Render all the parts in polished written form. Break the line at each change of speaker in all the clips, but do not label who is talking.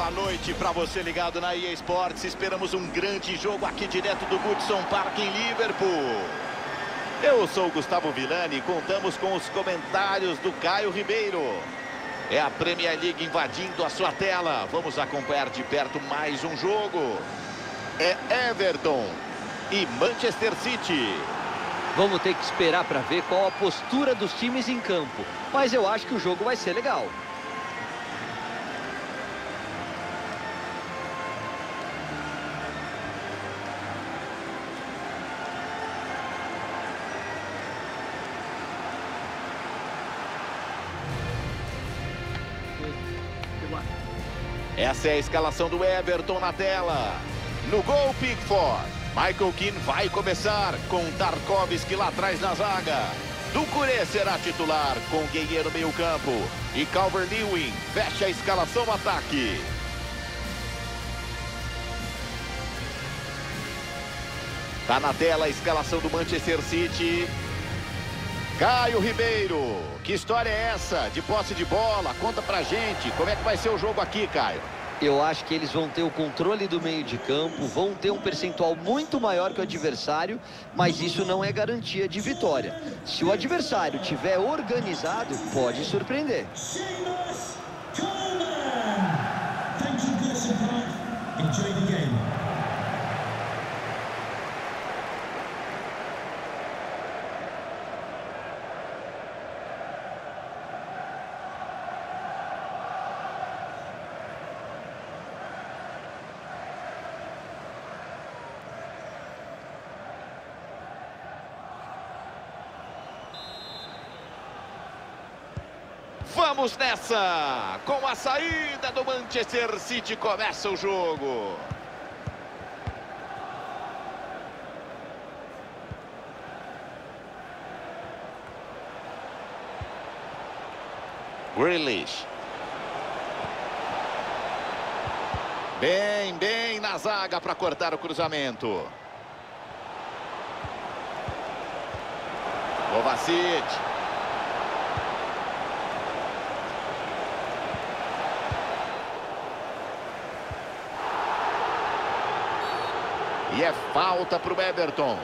boa noite para você ligado na EA Sports. Esperamos um grande jogo aqui direto do Goodson Park em Liverpool. Eu sou o Gustavo Villani e contamos com os comentários do Caio Ribeiro. É a Premier League invadindo a sua tela. Vamos acompanhar de perto mais um jogo. É Everton e Manchester City.
Vamos ter que esperar para ver qual a postura dos times em campo. Mas eu acho que o jogo vai ser legal.
Essa é a escalação do Everton na tela. No gol, Pickford. Michael Keane vai começar com Tarkowski lá atrás na zaga. Doucouré será titular com Gueye no meio campo. E Calvert-Lewin fecha a escalação no ataque. Tá na tela a escalação do Manchester City. Caio Ribeiro, que história é essa de posse de bola? Conta pra gente, como é que vai ser o jogo aqui, Caio?
Eu acho que eles vão ter o controle do meio de campo, vão ter um percentual muito maior que o adversário, mas isso não é garantia de vitória. Se o adversário tiver organizado, pode surpreender.
Vamos nessa! Com a saída do Manchester City começa o jogo. Grealish. Bem na zaga para cortar o cruzamento. Kovacic. E é falta para o Everton.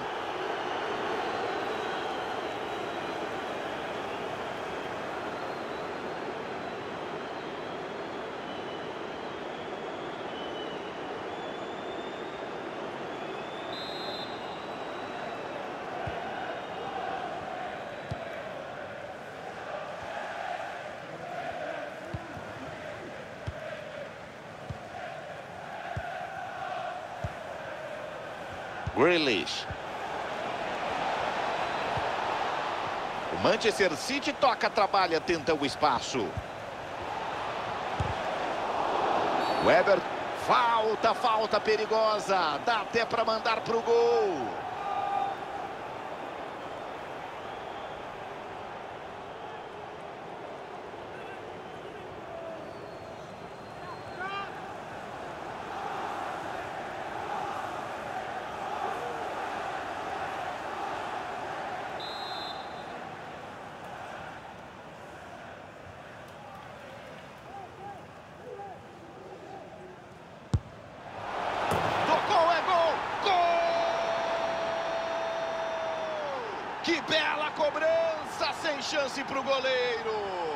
Grealish. O Manchester City toca, trabalha, tenta o espaço. O Everton. Falta perigosa. Dá até para mandar para o gol. Que bela cobrança, sem chance para o goleiro.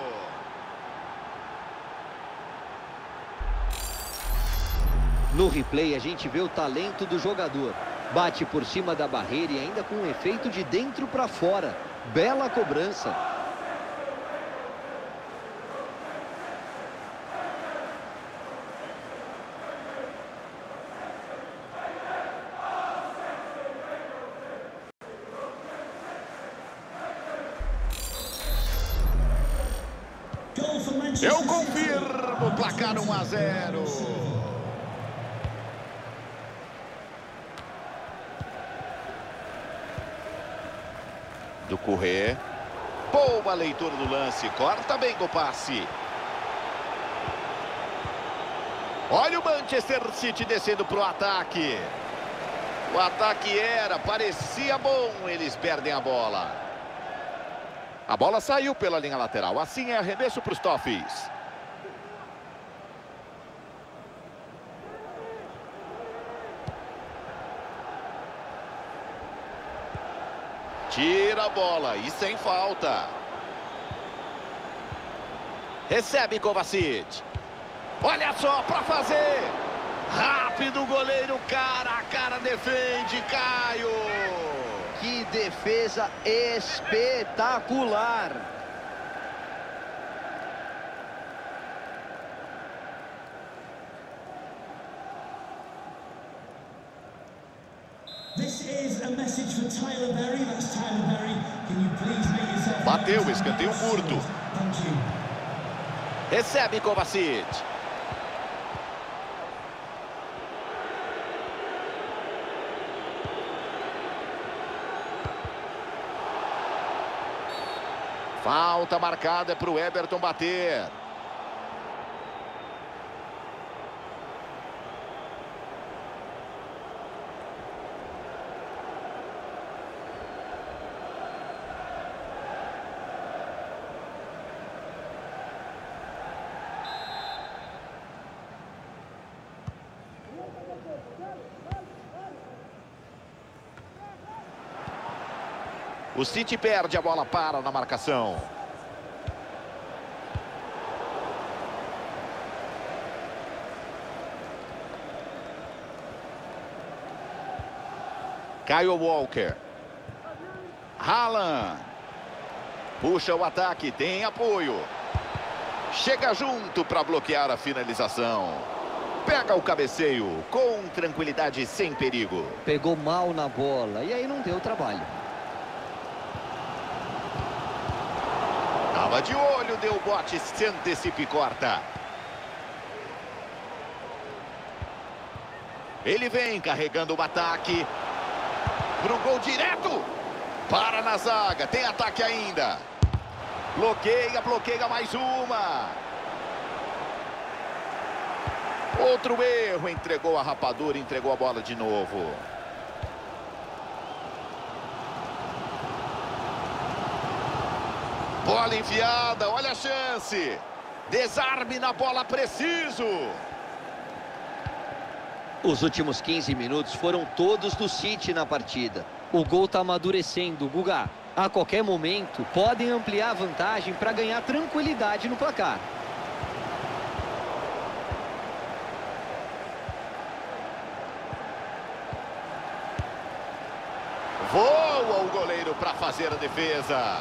No replay a gente vê o talento do jogador. Bate por cima da barreira e ainda com um efeito de dentro para fora. Bela cobrança.
Eu confirmo, placar 1-0. Doucouré. Boa leitura do lance, corta bem o passe. Olha o Manchester City descendo para o ataque. O ataque parecia bom, eles perdem a bola. A bola saiu pela linha lateral. Assim é arremesso para os Toffees. Tira a bola e sem falta. Recebe Kovacic. Olha só para fazer. Rápido o goleiro, cara a cara defende, Caio.
Que defesa espetacular.
Bateu, escanteio curto. Recebe Kovacic. Falta marcada para o Everton bater. O City perde a bola, para na marcação. Kyle Walker. Haaland. Puxa o ataque, tem apoio. Chega junto para bloquear a finalização. Pega o cabeceio com tranquilidade e sem perigo.
Pegou mal na bola e aí não deu trabalho.
Tava de olho, deu bote, se antecipa e corta. Ele vem carregando o ataque. Pro gol direto. Para na zaga, tem ataque ainda. Bloqueia, bloqueia mais uma. Outro erro, entregou a rapadura, entregou a bola de novo. Bola enfiada, olha a chance. Desarme na bola preciso.
Os últimos 15 minutos foram todos do City na partida. O gol está amadurecendo, Guga. A qualquer momento, podem ampliar a vantagem para ganhar tranquilidade no placar.
Voa o goleiro para fazer a defesa.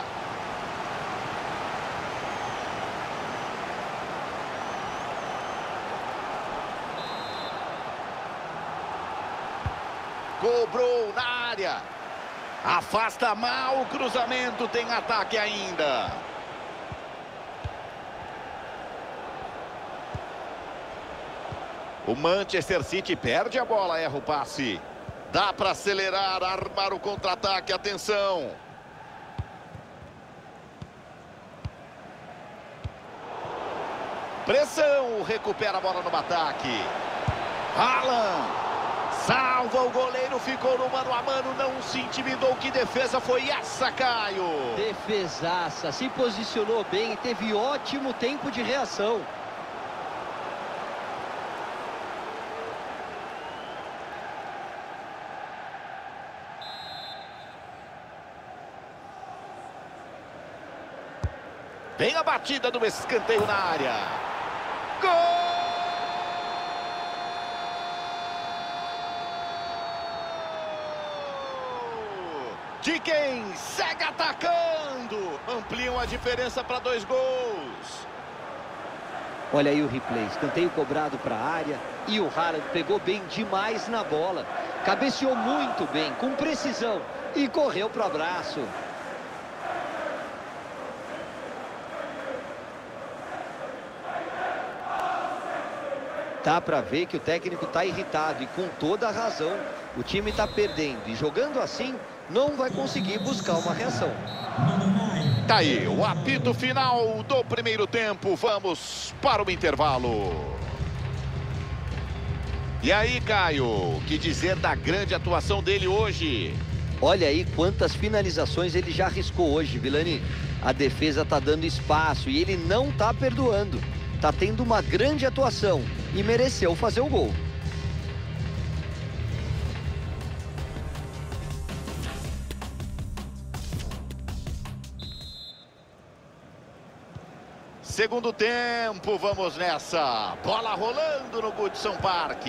Cobrou na área. Afasta mal o cruzamento, tem ataque ainda. O Manchester City perde a bola, erra o passe. Dá para acelerar, armar o contra-ataque, atenção. Pressão, recupera a bola no ataque. Haaland. Salva o goleiro, ficou no mano a mano, não se intimidou. Que defesa foi essa, Caio?
Defesaça, se posicionou bem e teve ótimo tempo de reação.
Vem a batida do escanteio na área. Gol! De quem segue atacando. Ampliam a diferença para 2 gols.
Olha aí o replay. Escanteio cobrado para a área. E o Haaland pegou bem demais na bola. Cabeceou muito bem, com precisão. E correu para o abraço. Dá para ver que o técnico está irritado e com toda a razão. O time está perdendo e jogando assim não vai conseguir buscar uma reação.
Tá aí o apito final do primeiro tempo. Vamos para o intervalo. E aí, Caio, o que dizer da grande atuação dele hoje?
Olha aí quantas finalizações ele já arriscou hoje, Vilani. A defesa está dando espaço e ele não está perdoando. Está tendo uma grande atuação e mereceu fazer o gol.
Segundo tempo, vamos nessa. Bola rolando no Goodson Park.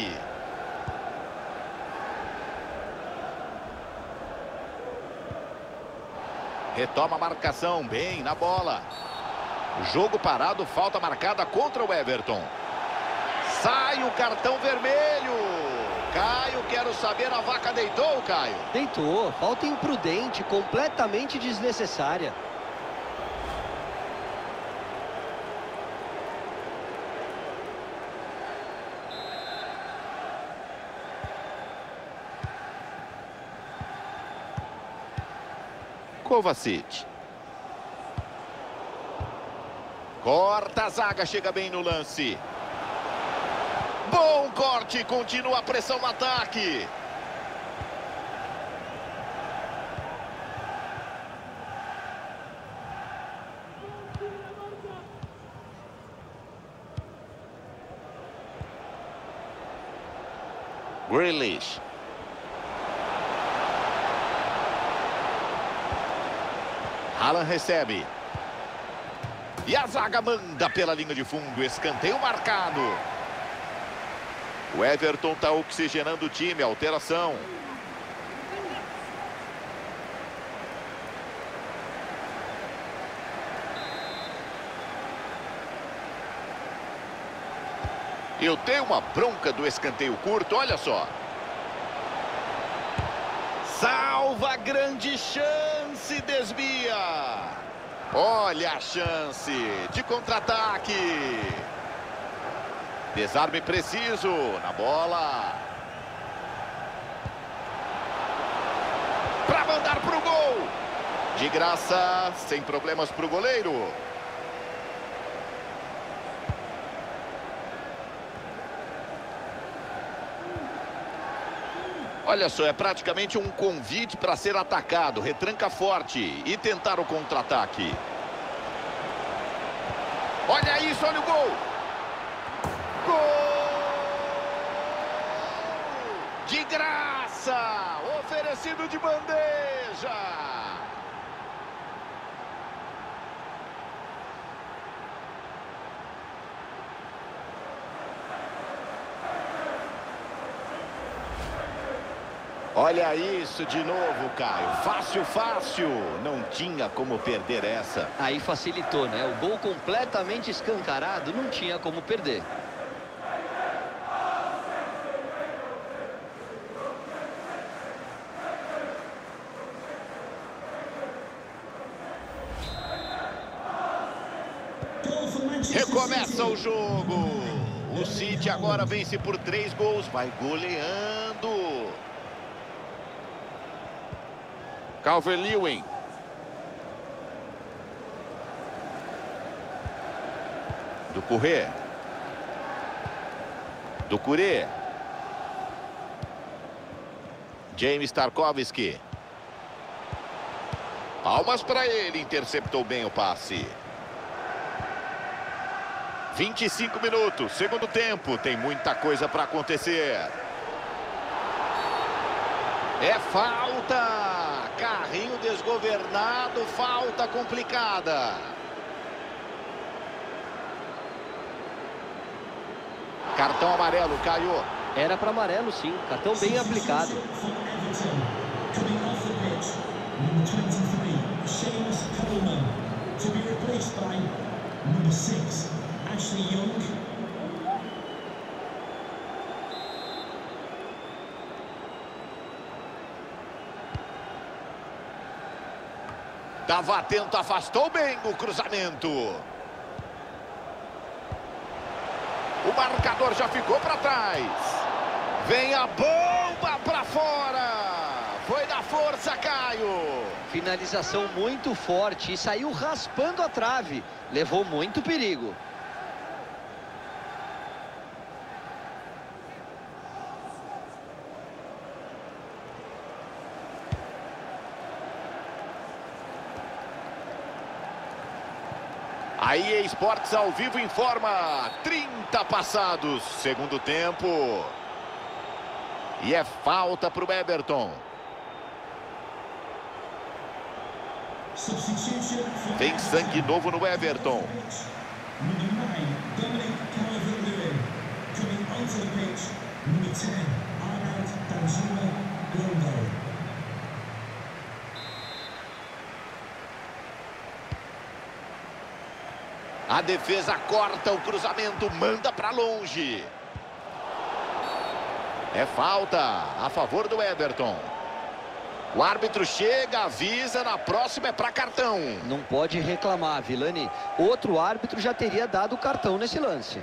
Retoma a marcação, bem na bola. Jogo parado, falta marcada contra o Everton. Sai o cartão vermelho. Caio, quero saber, a vaca deitou, Caio?
Deitou, falta imprudente, completamente desnecessária.
Kovacic. Corta a zaga, chega bem no lance. Bom corte, continua a pressão no ataque. Grealish. Haaland recebe. E a zaga manda pela linha de fundo. Escanteio marcado. O Everton está oxigenando o time. Alteração. Eu tenho uma bronca do escanteio curto. Olha só. Salva, grande chance, desvia. Olha a chance de contra-ataque. Desarme preciso na bola. Para mandar para o gol. De graça, sem problemas para o goleiro. Olha só, é praticamente um convite para ser atacado. Retranca forte e tentar o contra-ataque. Olha isso, olha o gol. Gol! De graça! Oferecido de bandeja! Olha isso de novo, Caio. Fácil, fácil. Não tinha como perder essa.
Aí facilitou, né? O gol completamente escancarado, não tinha como perder.
Recomeça o jogo. O City agora vence por 3 gols. Vai goleando. Calvert-Lewin. Do Corrêa. Do Curé. James Tarkowski. Palmas para ele. Interceptou bem o passe. 25 minutos. Segundo tempo. Tem muita coisa para acontecer. É falta. Carrinho desgovernado, falta complicada. Cartão amarelo, Caio.
Era para amarelo, sim. Cartão bem aplicado.
Estava atento, afastou bem o cruzamento. O marcador já ficou para trás. Vem a bomba para fora. Foi na força, Caio.
Finalização muito forte e saiu raspando a trave. Levou muito perigo.
A EA Sports ao vivo informa 30 passados, segundo tempo. E é falta para o Everton. Tem sangue novo no Everton. A defesa corta o cruzamento, manda para longe. É falta a favor do Everton. O árbitro chega, avisa, na próxima é para cartão.
Não pode reclamar, Vilani. Outro árbitro já teria dado o cartão nesse lance.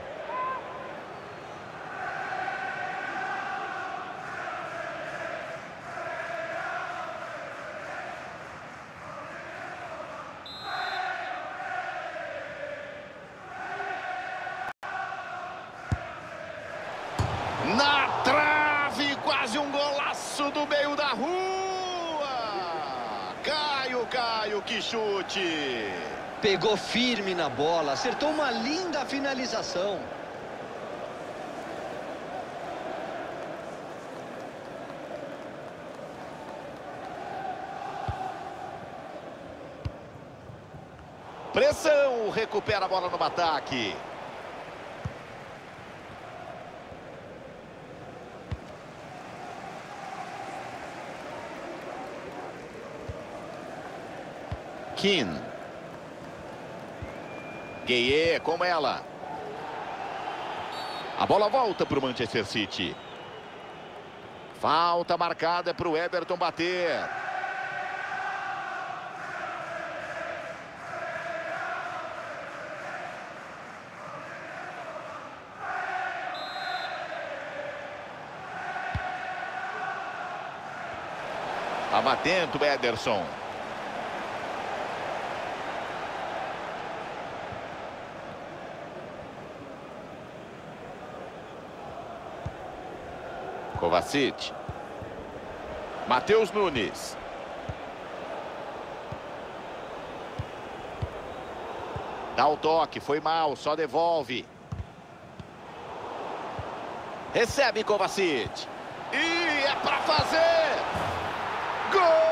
Na trave, quase um golaço do meio da rua. Caio, que chute.
Pegou firme na bola, acertou uma linda finalização.
Pressão, recupera a bola no ataque. Keane. Gueye com ela. A bola volta para o Manchester City. Falta marcada para o Everton bater. Estava atento o Ederson. Kovacic. Matheus Nunes. Dá o toque, foi mal, só devolve. Recebe Kovacic. E é para fazer. Gol!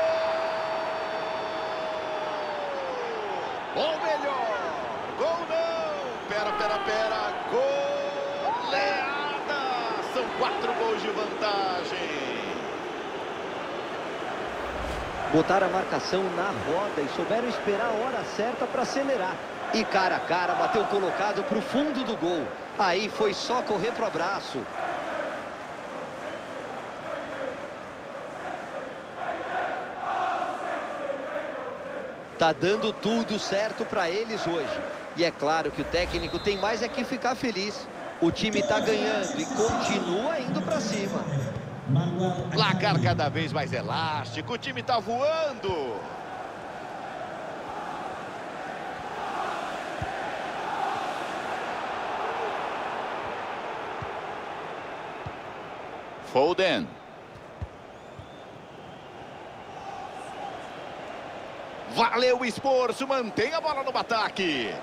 Ou melhor, gol não. Pera. Goleada. São 4 gols de vantagem.
Botaram a marcação na roda e souberam esperar a hora certa para acelerar. E cara a cara, bateu colocado para o fundo do gol. Aí foi só correr pro abraço. Tá dando tudo certo para eles hoje. E é claro que o técnico tem mais é que ficar feliz. O time tá ganhando e continua indo para cima.
Placar cada vez mais elástico, o time tá voando. Foden. Valeu o esforço, mantém a bola no ataque.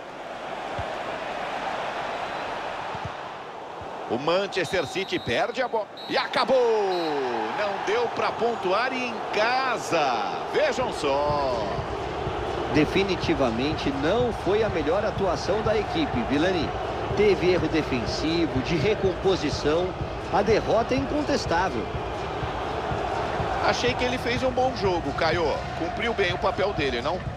O Manchester City perde a bola. E acabou! Não deu para pontuar e em casa. Vejam só.
Definitivamente não foi a melhor atuação da equipe, Vilani. Teve erro defensivo, de recomposição. A derrota é incontestável.
Achei que ele fez um bom jogo, Caio. Cumpriu bem o papel dele, não?